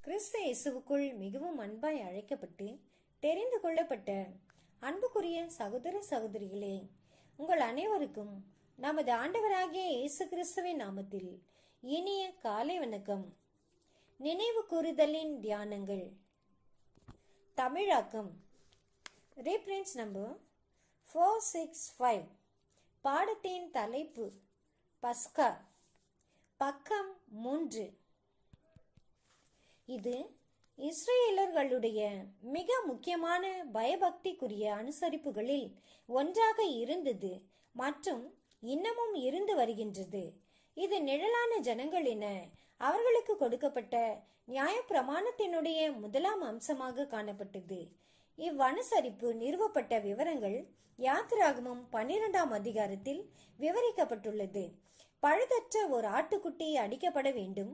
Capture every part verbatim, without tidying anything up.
கிறிஸ்து இயேசுவுக்குள் மிகவும் அன்பாய் அழைக்கப்பட்டு தெரிந்து கொள்ளப்பட்ட அன்புக்குரிய சகோதர சகோதரிகளே, உங்கள் அனைவருக்கும் நமது ஆண்டவராகிய இயேசு கிறிஸ்துவின் நாமத்தில் இனிய காலை வணக்கம். நினைவு கூறுதலின் தியானங்கள். தமிழாக்கம். Reprints number four six five. பாடத்தின் தலைப்பு பஸ்கா. பக்கம் மூன்று. இது இஸ்ரேலர்களுடைய மிக முக்கியமான பயபக்திக்குரிய அனுசரிப்புகளில் ஒன்றாக இருந்தது மற்றும் இன்னமும் இருந்து வருகின்றது. இது நிழலான ஜனங்கள் என அவர்களுக்கு கொடுக்கப்பட்ட நியாயப்பிரமாணத்தினுடைய முதலாம் அம்சமாக காணப்பட்டது. இவ்வனுசரிப்பு நிறுவப்பட்ட விவரங்கள் யாத்திராகமம் பன்னிரெண்டாம் அதிகாரத்தில் விவரிக்கப்பட்டுள்ளது. பழுதற்ற ஒரு ஆட்டுக்குட்டி அடிக்கப்பட வேண்டும்.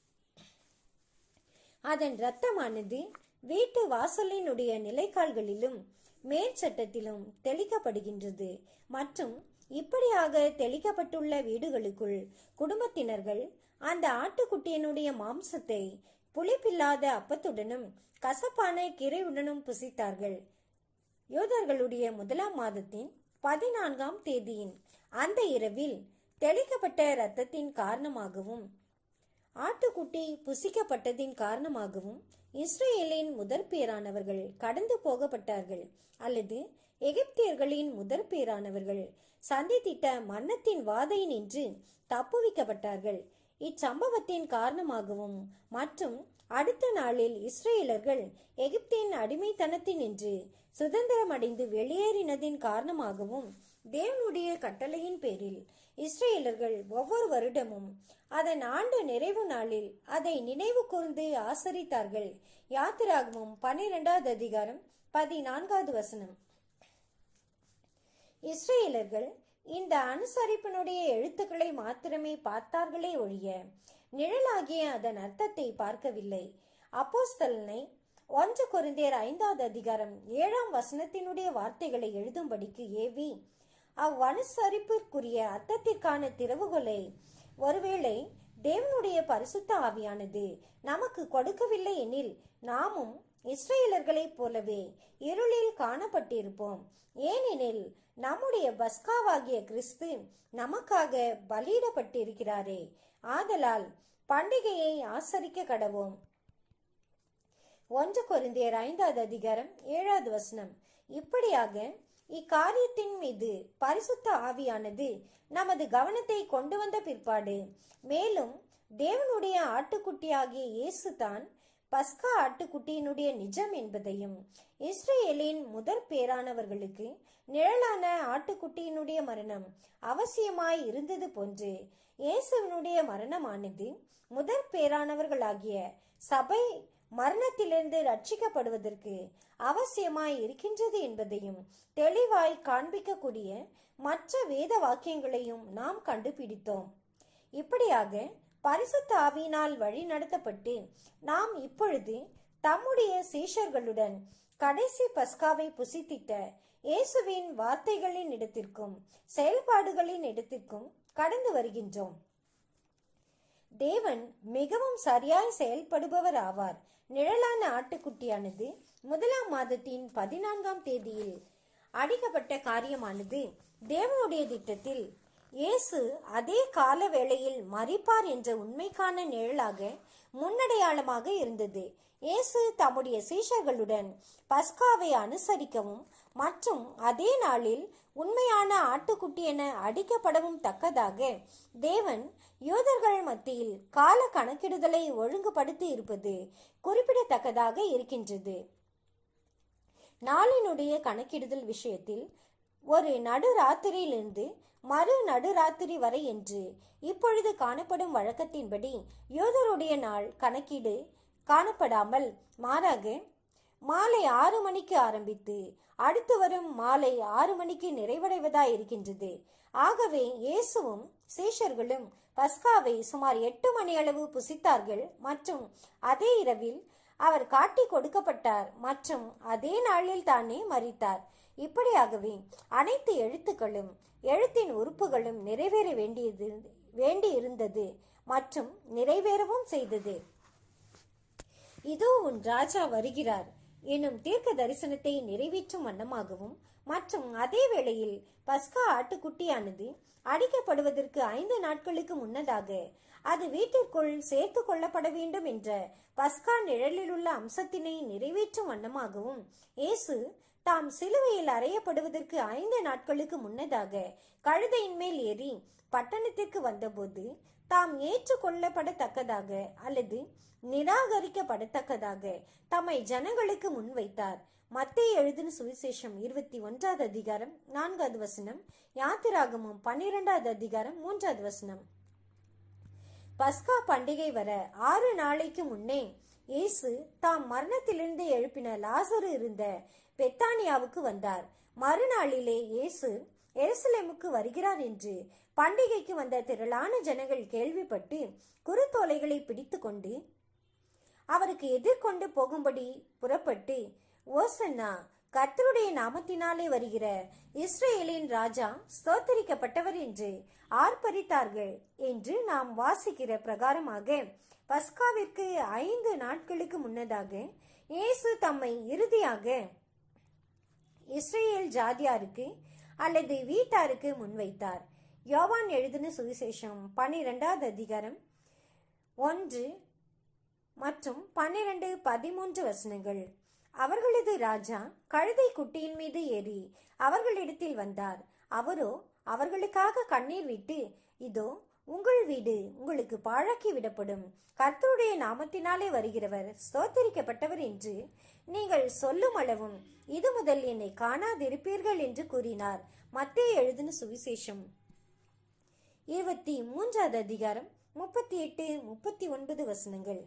அதன் இரத்தமானது வீட்டு வாசலினுடைய நிலைக்கால்களிலும் மேற்சட்டத்திலும் தெளிக்கப்படுகின்றது மற்றும் இப்படியாக தெளிக்கப்பட்டுள்ள வீடுகளுக்குள் குடும்பத்தினர்கள் அந்த ஆட்டுக்குட்டியினுடைய மாம்சத்தை புளிப்பில்லாத அப்பத்துடனும் கசப்பான கீரையுடனும் புசித்தார்கள். யூதர்களுடைய முதலாம் மாதத்தின் பதினான்காம் தேதியின் அந்த இரவில் தெளிக்கப்பட்ட இரத்தத்தின் காரணமாகவும் ஆட்டுக்குட்டி புசிக்கப்பட்டதின் காரணமாகவும் இஸ்ரேலின் முதற் பேரானவர்கள் கடந்து போகப்பட்டார்கள் அல்லது எகிப்தியர்களின் முதற் பேரானவர்கள் சந்தித்திட்ட மரணத்தின் வாதை நின்று தப்புவிக்கப்பட்டார்கள். இச்சம்பவத்தின் காரணமாகவும் மற்றும் அடுத்த நாளில் இஸ்ரேலர்கள் எகிப்தின் அடிமைத்தனத்தினின்று சுதந்திரமடைந்து வெளியேறினதின் காரணமாகவும் தேவனுடைய கட்டளையின் பேரில் இஸ்ரேலர்கள் ஒவ்வொரு வருடமும் அதன் ஆண்டு நிறைவு நாளில் அதை நினைவு கூர்ந்து ஆசரித்தார்கள். யாத்திராகமம் பன்னிரெண்டாவது அதிகாரம் பதினான்காவது வசனம். இஸ்ரேலர்கள் இந்த அனுசரிப்பினுடைய எழுத்துக்களை மாத்திரமே பார்த்தார்களே ஒழிய நிழலாகிய அதன் அர்த்தத்தை பார்க்கவில்லை. அப்போஸ்தலனை ஒன்று கொரிந்தியர் ஐந்தாவது அதிகாரம் ஏழாம் வசனத்தினுடைய வார்த்தைகளை எழுதும்படிக்கு ஏவி அவ்வனுசரிப்பிற்குரிய அர்த்தத்திற்கான திறவுகோலை ஒருவேளை தேவனுடைய பரிசுத்த ஆவியானது நமக்கு கொடுக்கவில்லை எனில் நாமும் இஸ்ரேலர்களைப் போலவே இருளில் காணப்பட்டிருப்போம். ஏனெனில் நம்முடைய பஸ்காவாகிய கிறிஸ்து நமக்காக பலியிடப்பட்டிருக்கிறாரே. ஆதலால் பண்டிகையை ஆசரிக்க கடவோம். ஒன்று கொரிந்தியர் ஐந்தாவது அதிகாரம் ஏழாவது வசனம். இப்படியாக இக்காரியத்தின் மீது பரிசுத்த ஆவியானது நமது கவனத்தை கொண்டு வந்த பிற்பாடு மேலும் தேவனுடைய ஆட்டுக்குட்டியாகிய இயேசு தான் பஸ்கா ஆட்டுக்குட்டியினுடைய நிஜம் என்பதையும் இஸ்ரேலின் முதற் பேரானவர்களுக்கு நிழலான ஆட்டுக்குட்டியினுடைய மரணம் அவசியமாய் இருந்தது போன்று இயேசுவினுடைய மரணமானது முதற் பேரானவர்களாகிய சபை மரணத்திலிருந்து ரட்சிக்கப்படுவதற்கு அவசியமாய் இருக்கின்றது என்பதையும் தெளிவாய் காண்பிக்கக்கூடிய மற்ற வேத வாக்கியங்களையும் நாம் கண்டுபிடித்தோம். இப்படியாக பரிசுத்த ஆவியினால் வழி நடத்தப்பட்டு நாம் இப்பொழுது தம்முடைய சீஷர்களுடன் கடைசி பஸ்காவை புசித்திட்ட இயேசுவின் வார்த்தைகளின் இடத்திற்கும் செயல்பாடுகளின் இடத்திற்கும் கடந்து வருகின்றோம். தேவன் மிகவும் சரியாய் செயல்படுபவர் ஆவார். நிழலான ஆட்டுக்குட்டியானது முதலாம் மாதத்தின் பதினான்காம் தேதியில் அடிக்கப்பட்ட காரியமானது தேவனுடைய திட்டத்தில் இயேசு அதே கால வேளையில் மரிப்பார் என்ற உண்மைக்கான நிழலாக முன்னடையாளமாக இருந்தது. இயேசு தம்முடைய சீஷர்களுடன் பஸ்காவை அனுசரிக்கவும் மற்றும் அதே நாளில் உண்மையான ஆட்டுக்குட்டி என அடிக்கப்படவும் தக்கதாக தேவன் யூதர்கள் மத்தியில் கால கணக்கிடுதலை ஒழுங்குபடுத்தி இருப்பது குறிப்பிடத்தக்கதாக இருக்கின்றது. நாளினுடைய கணக்கிடுதல் விஷயத்தில் ஒரு நடுராத்திரியிலிருந்து மறு நடுராத்திரி வரை என்று இப்பொழுது காணப்படும் வழக்கத்தின்படி யூதருடைய நாள் கணக்கீடு காணப்படாமல் மாறாக மாலை ஆறு மணிக்கு ஆரம்பித்து அடுத்து வரும் மாலை ஆறு மணிக்கு நிறைவடைவதாய் இருக்கின்றது. ஆகவே இயேசுவும் சீஷர்களும் பஸ்காவை சுமார் எட்டு மணி அளவு புசித்தார்கள் மற்றும் அதே இரவில் அவர் காட்டி கொடுக்கப்பட்டார் மற்றும் அதே நாளில் தானே மரித்தார். இப்படியாகவே அனைத்து எழுத்துக்களும் எழுத்தின் உறுப்புகளும் நிறைவேற வேண்டியது வேண்டி இருந்தது மற்றும் நிறைவேறவும் செய்தது. இதோ உன் ராஜா வருகிறார் எனும் தீர்க்க தரிசனத்தை நிறைவேற்றும் வண்ணமாகவும் மற்றும் அதே வேளையில் பஸ்கா ஆட்டுக்குட்டியானது அடிக்கப்படுவதற்கு ஐந்து நாட்களுக்கு முன்னதாக அது வீட்டிற்குள் சேர்த்து கொள்ளப்பட வேண்டும் என்ற பஸ்கா நிழலில் உள்ள அம்சத்தினை நிறைவேற்றும் வண்ணமாகவும் இயேசு தாம் சிலுவையில் அறையப்படுவதற்கு ஐந்து நாட்களுக்கு முன்னதாக கழுதையின் மேல் ஏறி பட்டணத்திற்கு வந்தபோது தாம் ஏற்றுக்கொள்ளப்படத்தக்கதாக அல்லது நிராகரிக்கப்படத்தக்கதாக தம்மை ஜனங்களுக்கு முன்வைத்தார். மத்தேயு எழுதின சுவிசேஷம் இருபத்தி ஒன்றாவது அதிகாரம் நான்காவது வசனம், யாத்திராகமம் பன்னிரெண்டாவது அதிகாரம் மூன்றாவது வசனம். பஸ்கா பண்டிகை வர ஆறு நாளைக்கு முன்னே இயேசு தாம் மரணத்திலிருந்து எழுப்பின லாசரு இருந்த பெத்தானியாவுக்கு வந்தார். மறுநாளிலே இயேசு எருசலேமுக்கு வருகிறார் என்று பண்டிகைக்கு வந்த திரளான ஜனங்கள் கேள்விப்பட்டு குருத்தோலைகளை பிடித்து கொண்டு அவருக்கு எதிர்கொண்டு போகும்படி புறப்பட்டு, ஓசன்னா, கர்த்தருடைய நாமத்தினாலே வருகிற இஸ்ரேலின் ராஜா ஸ்தோத்தரிக்கப்பட்டவர் என்று ஆர்ப்பரித்தார்கள் என்று நாம் வாசிக்கிற பிரகாரமாக பஸ்காவிற்கு ஐந்து நாட்களுக்கு முன்னதாக இயேசு தம்மை இறுதியாக இஸ்ரேல் ஜாதியாருக்கு அல்லது வீட்டாருக்கு முன்வைத்தார். யோவான் எழுதின சுவிசேஷம் பன்னிரெண்டாவது அதிகாரம் ஒன்று மற்றும் பன்னிரண்டு பதிமூன்று வசனங்கள். அவர்களது ராஜா கழுதை குட்டியின் மீது ஏறி அவர்களிடத்தில் வந்தார். அவரோ அவர்களுக்காக கண்ணீர் விட்டு, இதோ உங்கள் வீடு உங்களுக்கு பாழாக்கி விடப்படும், கர்த்தருடைய நாமத்தினாலே வருகிறவர் ஸ்தோத்தரிக்கப்பட்டவர் என்று நீங்கள் சொல்லும் அளவும் இது முதல் என்னை காணாதிருப்பீர்கள் என்று கூறினார். மத்தேயு எழுதின சுவிசேஷம் இருபத்தி மூன்றாவது அதிகாரம் முப்பத்தி எட்டு முப்பத்தி ஒன்பது வசனங்கள்.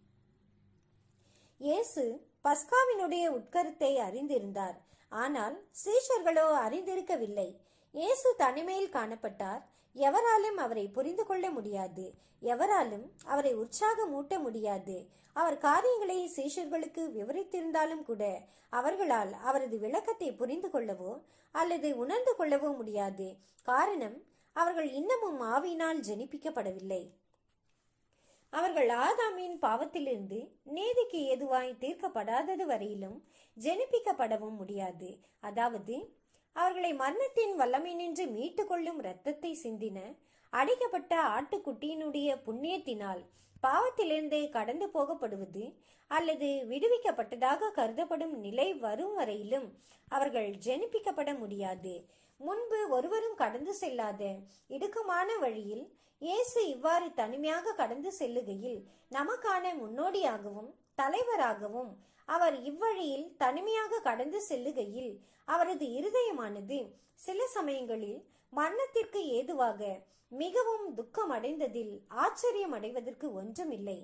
இயேசு பஸ்காவினுடைய உட்கருத்தை அறிந்திருந்தார். ஆனால் சீஷர்களோ அறிந்திருக்கவில்லை. இயேசு தனிமையில் காணப்பட்டார். எவராலும் அவரை புரிந்து கொள்ள முடியாது. எவராலும் அவரை உற்சாகமூட்ட முடியாது. அவர் காரியங்களை சீஷர்களுக்கு விவரித்திருந்தாலும் கூட அவர்களால் அவரது விளக்கத்தை புரிந்து கொள்ளவோ அல்லது உணர்ந்து கொள்ளவோ முடியாது. காரணம், அவர்கள் இன்னமும் ஆவியினால் ஜெனிப்பிக்கப்படவில்லை. அவர்கள் ஆதாமின் பாவத்திலிருந்து நீதிக்கு ஏதுவாய் தீர்க்கப்படாதது வரையிலும் ஜெனிப்பிக்கப்படவும் முடியாது. அதாவது அவர்களை மரணத்தின் வல்லமையினின்று மீட்டு கொள்ளும் இரத்தத்தை சிந்தின அடிக்கப்பட்ட ஆட்டுக்குட்டியினுடைய புண்ணியத்தினால் பாவத்திலிருந்து கடந்து போகப்படுவது அல்லது விடுவிக்கப்பட்டதாக கருதப்படும் நிலை வரும் வரையிலும் அவர்கள் ஜெனிப்பிக்கப்பட முடியாது. முன்பு ஒருவரும் கடந்து செல்லாத இடுக்கமான வழியில் இயேசு இவ்வாறு தனிமையாக கடந்து செல்லுகையில் நமக்கான முன்னோடியாகவும் தலைவராகவும் அவர் இவ்வழியில் தனிமையாக கடந்து செல்லுகையில் அவரது இருதயமானது சில சமயங்களில் மரணத்திற்கு ஏதுவாக மிகவும் துக்கம் அடைந்ததில் ஆச்சரியம் அடைவதற்கு ஒன்றுமில்லை.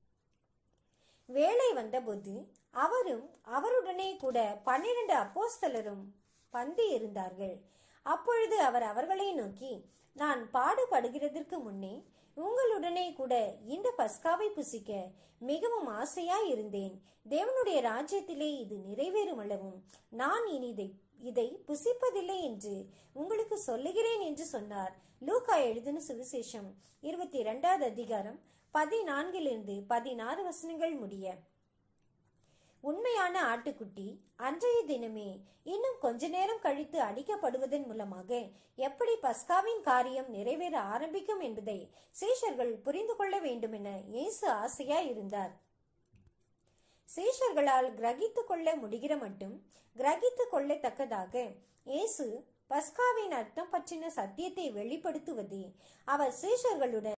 வேளை வந்தபோது அவரும் அவருடனே கூட பன்னிரண்டு அப்போஸ்தலரும் பந்தி இருந்தார்கள். அப்பொழுது அவர் அவர்களை நோக்கி, நான் பாடுபடுகிறதற்கு முன்னே உங்களுடனே கூட இந்த பஸ்காவை புசிக்க மிகவும் ஆசையாய் இருந்தேன். தேவனுடைய ராஜ்யத்திலே இது நிறைவேறும் அளவும் நான் இனி இதை இதை புசிப்பதில்லை என்று உங்களுக்கு சொல்லுகிறேன் என்று சொன்னார். லூக்கா எழுதின சுவிசேஷம் இருபத்தி இரண்டாவது அதிகாரம் பதினான்கிலிருந்து பதினாறு வசனங்கள் முடிய. உண்மையான ஆட்டுக்குட்டி அன்றைய தினமே இன்னும் கொஞ்ச நேரம் கழித்து அடிக்கப்படுவதன் மூலமாக எப்படி பஸ்காவின் காரியம் நிறைவேற ஆரம்பிக்கும் என்பதை சீஷர்கள் புரிந்து கொள்ள வேண்டும் என இயேசு ஆசையாய் இருந்தார். சீஷர்களால் கிரகித்து கொள்ள முடிகிற மட்டும் கிரகித்து கொள்ளத்தக்கதாக இயேசு பஸ்காவின் அர்த்தம் பற்றின சத்தியத்தை வெளிப்படுத்துவதே அவர் சீஷர்களுடன்